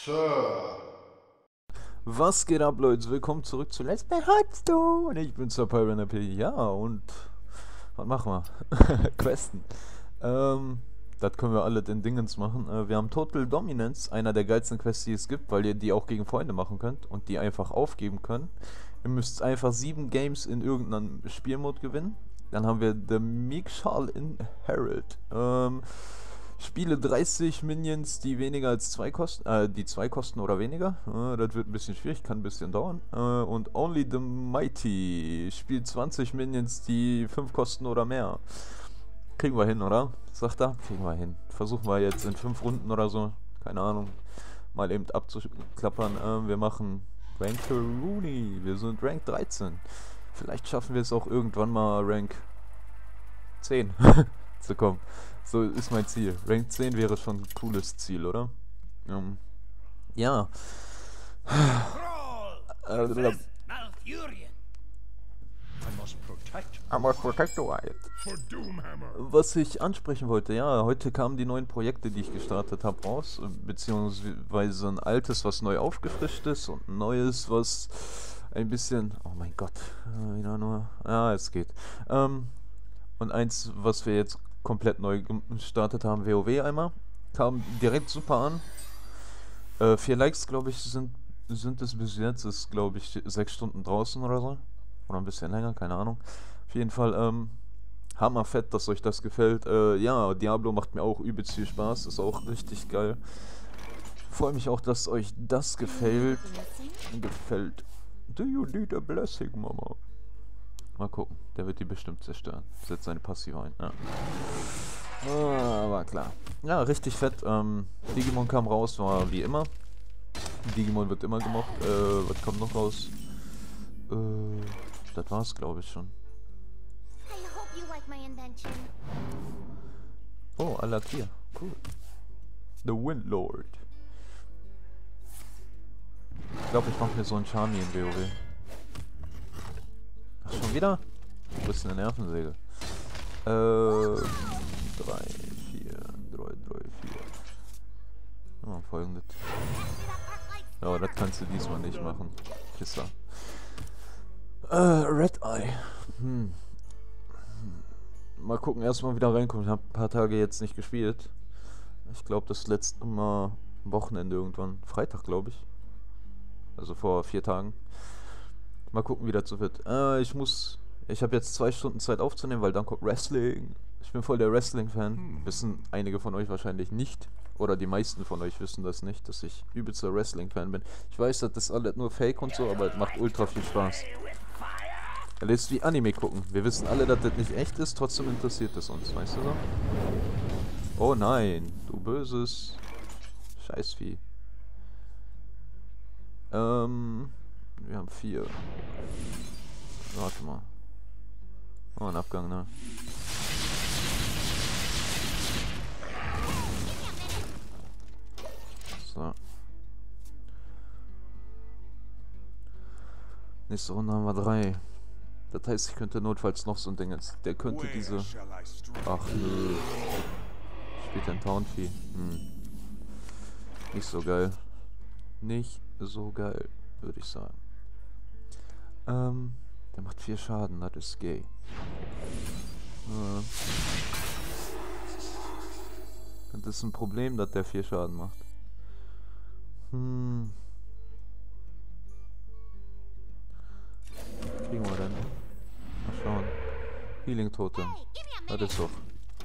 Sir. Was geht ab, Leute? Willkommen zurück zu Let's Play Hearthstone. Ich bin Sir Pyron P. Ja, und was machen wir? Questen. Das können wir alle den Dingens machen. Wir haben Total Dominance, einer der geilsten Quests, die es gibt, weil ihr die auch gegen Freunde machen könnt und die einfach aufgeben könnt. Ihr müsst einfach 7 Games in irgendeinem Spielmod gewinnen. Dann haben wir The Meekshal in Herald. Spiele 30 Minions, die weniger als 2 kosten, die 2 kosten oder weniger. Das wird ein bisschen schwierig, kann ein bisschen dauern. Und Only the Mighty spielt 20 Minions, die 5 kosten oder mehr. Kriegen wir hin, oder? Sagt er? Kriegen wir hin. Versuchen wir jetzt in 5 Runden oder so, keine Ahnung, mal eben abzuklappern. Wir machen Rank Rooney. Wir sind Rank 13. Vielleicht schaffen wir es auch irgendwann mal Rank 10 zu kommen. So ist mein Ziel. Rank 10 wäre schon ein cooles Ziel, oder? Ja. I must protect the wild. Was ich ansprechen wollte, ja, heute kamen die neuen Projekte, die ich gestartet habe, raus, beziehungsweise ein altes, was neu aufgefrischt ist und ein neues, was ein bisschen, oh mein Gott, wieder nur, ja, es geht. Und eins, was wir jetzt komplett neu gestartet haben, WoW einmal, kam direkt super an. 4 Likes, glaube ich, sind es bis jetzt, ist glaube ich 6 Stunden draußen oder so. Oder ein bisschen länger, keine Ahnung. Auf jeden Fall, hammerfett, dass euch das gefällt. Ja, Diablo macht mir auch übelst viel Spaß, ist auch richtig geil. Freue mich auch, dass euch das gefällt. Do you need a blessing, Mama? Mal gucken, der wird die bestimmt zerstören. Setzt seine Passive ein, ja. War klar. Ja, richtig fett. Digimon kam raus, war wie immer. Digimon wird immer gemocht. Was kommt noch raus? Das war's, glaube ich, schon. Oh, Alakia. Cool. The Windlord. Ich glaube, ich mache mir so einen Charmy in WoW. Ach, schon wieder? Wo ist denn eine Nervensäge? 3, 4. Oh, folgendes. Ja, das kannst du diesmal nicht machen. Kisser. Red Eye. Mal gucken, erstmal wieder reinkommen. Ich habe ein paar Tage jetzt nicht gespielt. Ich glaube, das letzte Mal Wochenende irgendwann. Freitag, glaube ich. Also vor 4 Tagen. Mal gucken, wie das so wird. Ich habe jetzt 2 Stunden Zeit aufzunehmen, weil dann kommt Wrestling. Ich bin voll der Wrestling-Fan. Wissen einige von euch wahrscheinlich nicht. Oder die meisten von euch wissen das nicht, dass ich übelster Wrestling-Fan bin. Ich weiß, das ist alles nur Fake und so, aber es macht ultra viel Spaß. Das ist wie Anime gucken. Wir wissen alle, dass das nicht echt ist, trotzdem interessiert es uns, weißt du so? Oh nein, du böses Scheißvieh. Wir haben 4. Warte mal. Oh, ein Abgang, ne? So. Nächste Runde haben wir 3. Das heißt, ich könnte notfalls noch so ein Ding jetzt. Der könnte diese... Ach nö. Spielt ein Townvieh. Nicht so geil. Nicht so geil, würde ich sagen. Der macht 4 Schaden, das ist gay. Das ist ein Problem, dass der 4 Schaden macht. Kriegen wir denn? Mal schauen. Healing Totem. Das ist doch.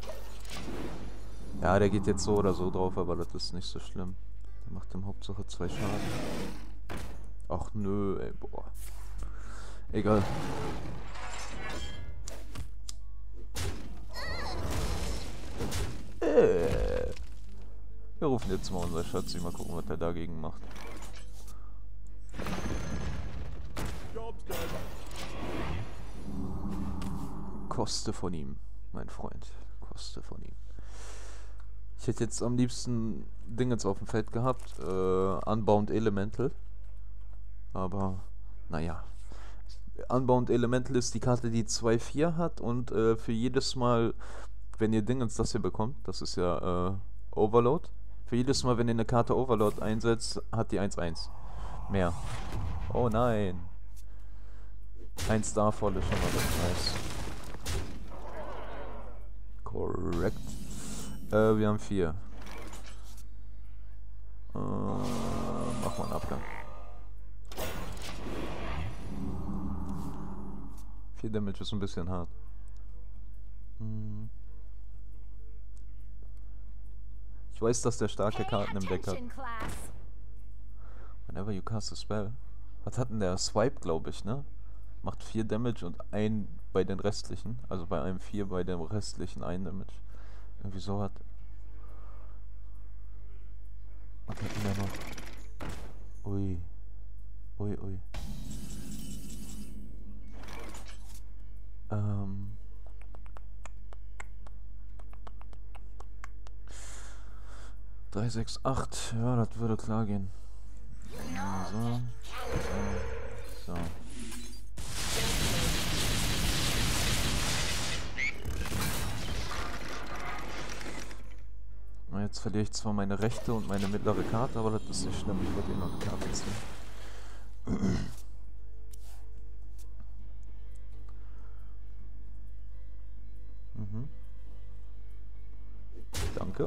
Ja, der geht jetzt so oder so drauf, aber das ist nicht so schlimm. Der macht im Hauptsache 2 Schaden. Ach nö, ey, boah. Egal. Wir rufen jetzt mal unser Schatzi, mal gucken, was er dagegen macht. Koste von ihm, mein Freund. Koste von ihm. Ich hätte jetzt am liebsten Dingens auf dem Feld gehabt. Unbound Elemental. Aber, naja. Unbound Elemental ist die Karte, die 2/4 hat und für jedes Mal, wenn ihr Dingens das hier bekommt, das ist ja Overload, Für jedes Mal, wenn ihr eine Karte Overlord einsetzt, hat die 1-1. Mehr. Oh nein. Ein Starfall ist schon mal ganz nice. Korrekt. Wir haben 4. Mach mal einen Abgang. 4 Damage ist ein bisschen hart. Ich weiß, dass der starke Karten im Deck hat. Whenever you cast a spell. Was hat denn der? Swipe, glaube ich, ne? Macht 4 Damage und 1 bei den restlichen. Also bei einem 4, bei dem restlichen 1 Damage. Irgendwie so hat. Was hat denn der noch? Ui. Ui, ui. 3, 6, 8. Ja, das würde klar gehen. So. So. Na, jetzt verliere ich zwar meine rechte und meine mittlere Karte, aber das ist nicht schlimm. Ich wollte eh noch eine Karte ziehen. Danke.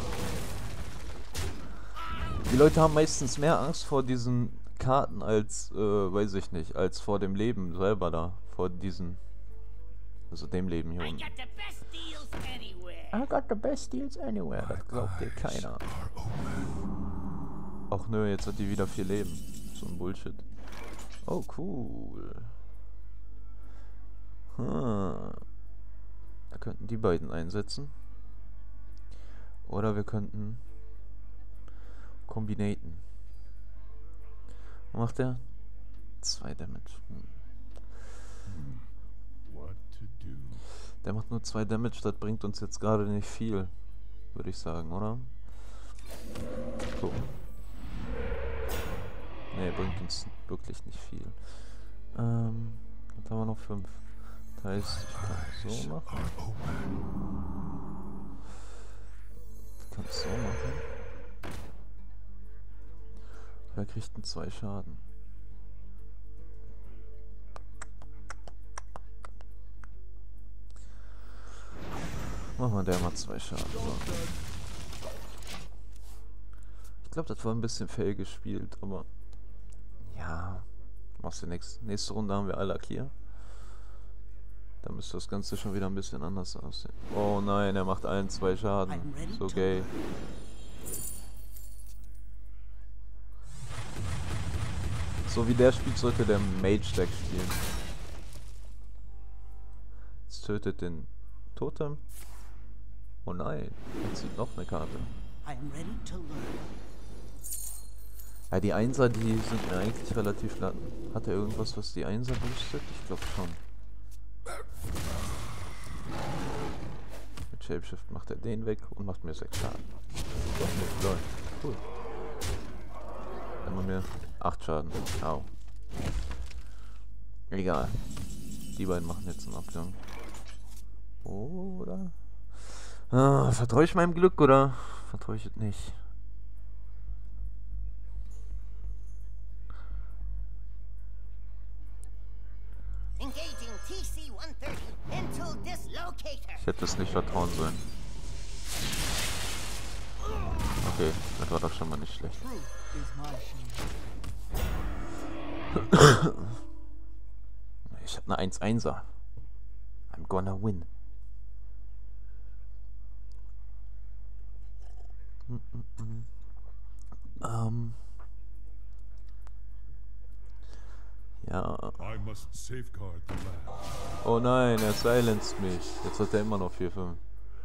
Die Leute haben meistens mehr Angst vor diesen Karten als, weiß ich nicht, als vor dem Leben selber da. Vor diesen, also dem Leben hier unten. I got the best deals anywhere. Das glaubt dir keiner. Ach nö, jetzt hat die wieder 4 Leben. So ein Bullshit. Oh, cool. Da könnten die beiden einsetzen. Oder wir könnten kombinaten. Was macht der? 2 Damage. Der macht nur 2 Damage, das bringt uns jetzt gerade nicht viel, würde ich sagen, oder? So. Ne, bringt uns wirklich nicht viel. Jetzt haben wir noch 5. Das heißt, ich kann so machen. Ich kann es so machen. Wer kriegt denn 2 Schaden? Machen wir der mal 2 Schaden. So. Ich glaube, das war ein bisschen fail gespielt, aber ja, machst du nichts. Nächste Runde haben wir Alak hier. Da müsste das Ganze schon wieder ein bisschen anders aussehen. Oh nein, er macht allen 2 Schaden. So gay. So wie der spielt, sollte der Mage-Deck spielen. Jetzt tötet den Totem. Oh nein, er zieht noch eine Karte. Ja, die Einser, die sind mir eigentlich relativ latt. Hat er irgendwas, was die Einser boostet? Ich glaube schon. Mit Shapeshift macht er den weg und macht mir 6 Schaden. Doch nicht, lol. Cool. Dann machen wir 8 Schaden. Au. Egal. Die beiden machen jetzt einen Abgang. Oder? Vertraue ich meinem Glück oder vertraue ich es nicht? Ich hätte es nicht vertrauen sollen. Okay, das war doch schon mal nicht schlecht. Ich habe eine 1-1er. I'm gonna win. Ja. Oh nein, er silenced mich. Jetzt hat er immer noch 4-5.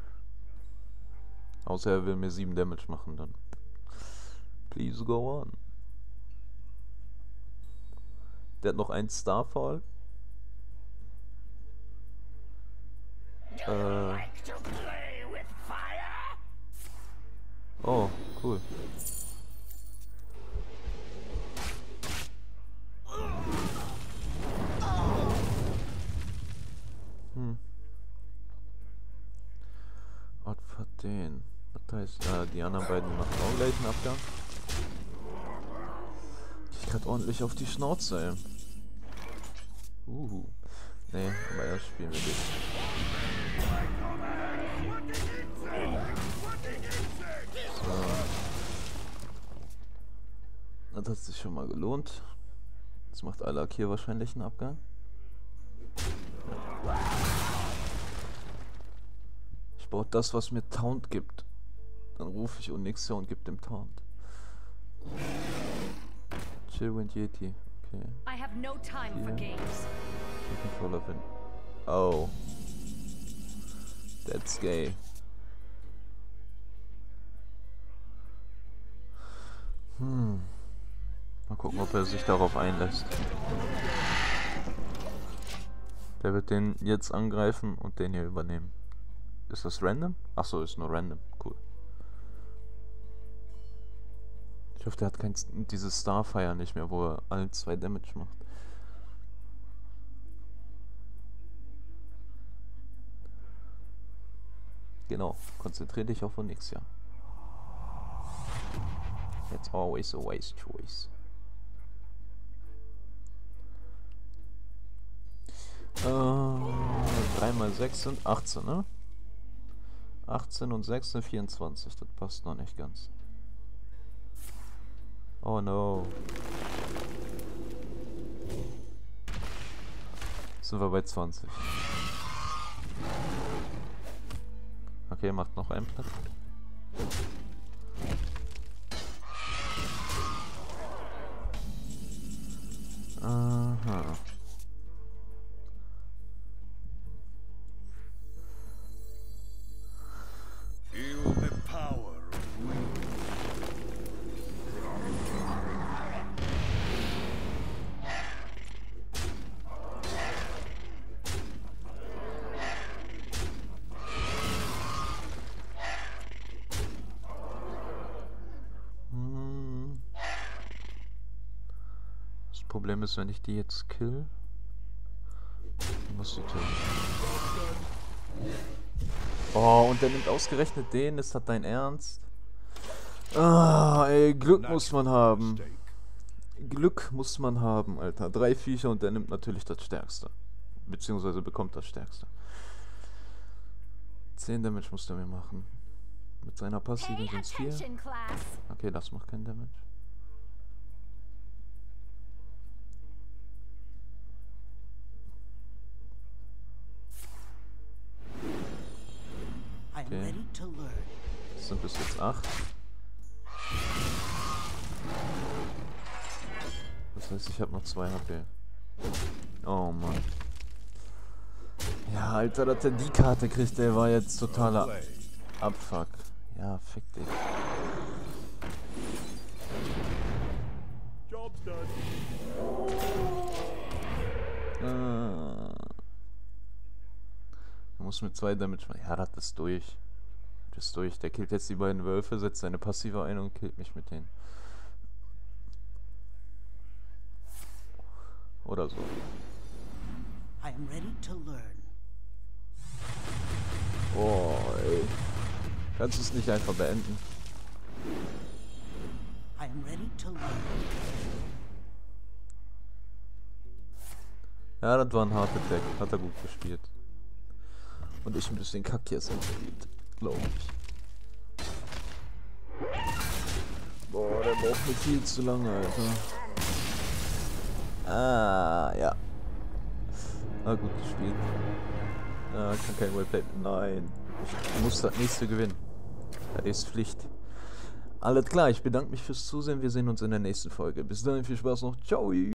Außer er will mir 7 Damage machen dann. Please go on. Der hat noch einen Starfall. Oh, cool. Opfert den. Das heißt, die anderen beiden machen auch gleich einen Abgang. Ich krieg ordentlich auf die Schnauze, ey. Nee, aber erst spielen wir dich. So. Das hat sich schon mal gelohnt. Jetzt macht Alak hier wahrscheinlich einen Abgang. Ich brauche das, was mir Taunt gibt. Dann rufe ich Onyxia und gebe dem Taunt. Chillwind Yeti. Okay. I have no time for games. Controller finden. Oh. That's gay. Mal gucken, ob er sich darauf einlässt. Der wird den jetzt angreifen und den hier übernehmen. Ist das random? Achso, ist nur random. Cool. Ich hoffe, der hat dieses Starfire nicht mehr, wo er allen 2 Damage macht. Genau, konzentrier dich auf Onyxia. It's always a wise choice. 3 mal 6 sind 18, ne? 18 und 6 sind 24, das passt noch nicht ganz. Oh no. Sind wir bei 20. Okay, macht noch einen Platz. Aha. Feel the power of will. Das Problem ist, wenn ich die jetzt kill, dann muss die töten. Oh, und der nimmt ausgerechnet den, ist das dein Ernst? Ah, ey, Glück muss man haben. Glück muss man haben, Alter. 3 Viecher und der nimmt natürlich das Stärkste. Beziehungsweise bekommt das Stärkste. 10 Damage muss der mir machen. Mit seiner Passiven sind es 4. Okay, das macht kein Damage. Okay. Das sind bis jetzt 8. Das heißt, ich habe noch 2 HP. Oh Mann. Ja, Alter, dass er die Karte kriegt, der war jetzt totaler Abfuck. Ja, fick dich. Job's done. Er muss mit 2 Damage machen. Ja, das ist durch. Das ist durch. Der killt jetzt die beiden Wölfe, setzt seine Passive ein und killt mich mit denen. Oder so. I am ready to learn. Oh, ey. Kannst du es nicht einfach beenden? I am ready to learn. Ja, das war ein harter Deck. Hat er gut gespielt. Und ich ein bisschen Kack jetzt gespielt. Glaube ich. Boah, der braucht mir viel zu lange, Alter. Ah, ja. Ah, gut gespielt. Ah, ich kann kein Wayplay. Nein. Ich muss das nächste gewinnen. Das ist Pflicht. Alles klar, ich bedanke mich fürs Zusehen. Wir sehen uns in der nächsten Folge. Bis dahin, viel Spaß noch. Ciao.